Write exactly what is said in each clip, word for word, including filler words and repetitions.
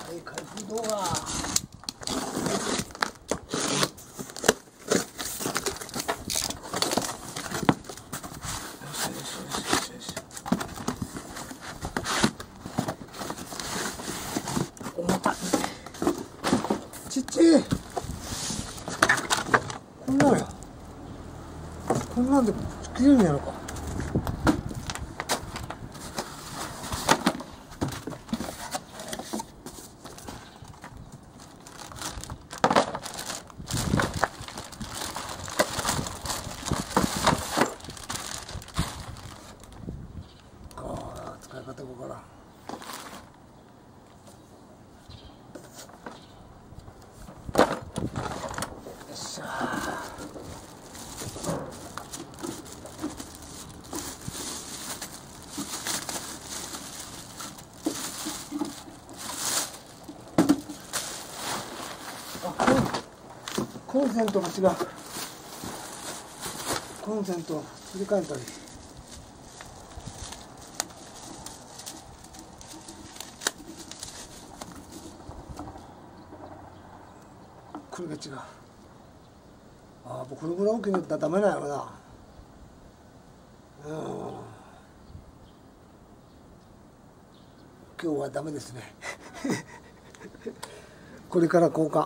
はい開封動画。重たい。ちっちゃい。こんなんや。こんなんで切れるんやろか。使い方ここから。よっしゃあ、コンセントが違う。コンセントを切り替えたり。これが違う。ああ、これぐらい大きいのだったらダメなんやろな。うん。今日はダメですね。これから交換。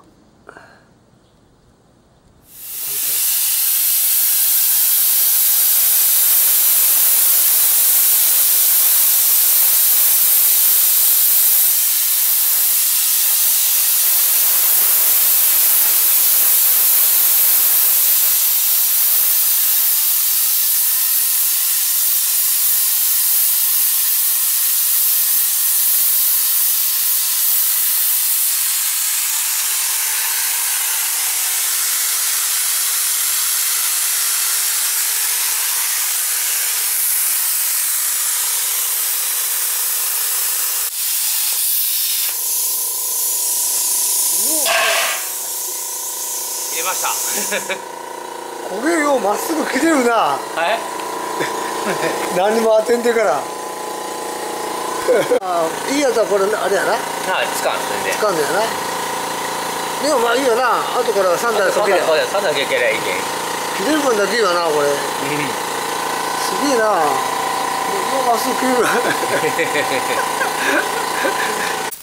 入れました。 これようまっすぐ切れるな。 はい。 何も当てんでからあいいやつはこれあれやな。 はい、使うんですね。 使うんだよな。でもまあいいよな。後からさんだいそけりゃさんだいけけりゃいいけん。 切れる分だけいいわなこれ。すげえな。もうまっすぐ切れる。